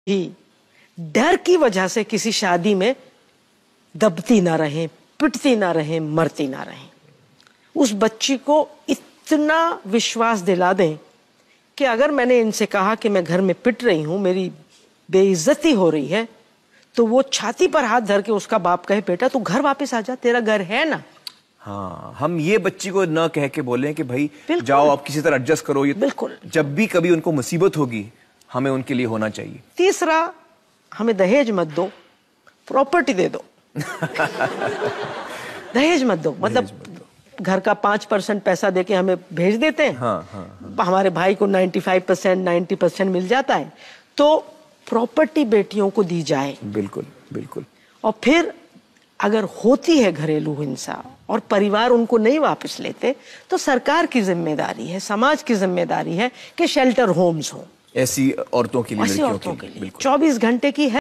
ही डर की वजह से किसी शादी में दबती ना रहें, पिटती ना रहें, मरती ना रहें। उस बच्ची को इतना विश्वास दिला दें कि अगर मैंने इनसे कहा कि मैं घर में पिट रही हूं, मेरी बेइज्जती हो रही है, तो वो छाती पर हाथ धर के उसका बाप कहे, बेटा तू घर वापस आ जा, तेरा घर है ना। हाँ, हम ये बच्ची को न कह के बोलें कि भाई जाओ आप किसी तरह एडजस्ट करो। ये बिल्कुल, जब भी कभी उनको मुसीबत होगी हमें उनके लिए होना चाहिए। तीसरा, हमें दहेज मत दो, प्रॉपर्टी दे दो। दहेज मत दो, मतलब घर का 5% पैसा देके हमें भेज देते हैं। हाँ। हमारे भाई को 95%, 90% मिल जाता है, तो प्रॉपर्टी बेटियों को दी जाए। बिल्कुल बिल्कुल। और फिर अगर होती है घरेलू हिंसा और परिवार उनको नहीं वापस लेते, तो सरकार की जिम्मेदारी है, समाज की जिम्मेदारी है कि शेल्टर होम्स हो ऐसी औरतों के लिए, ऐसी औरतों के लिए 24 घंटे की है।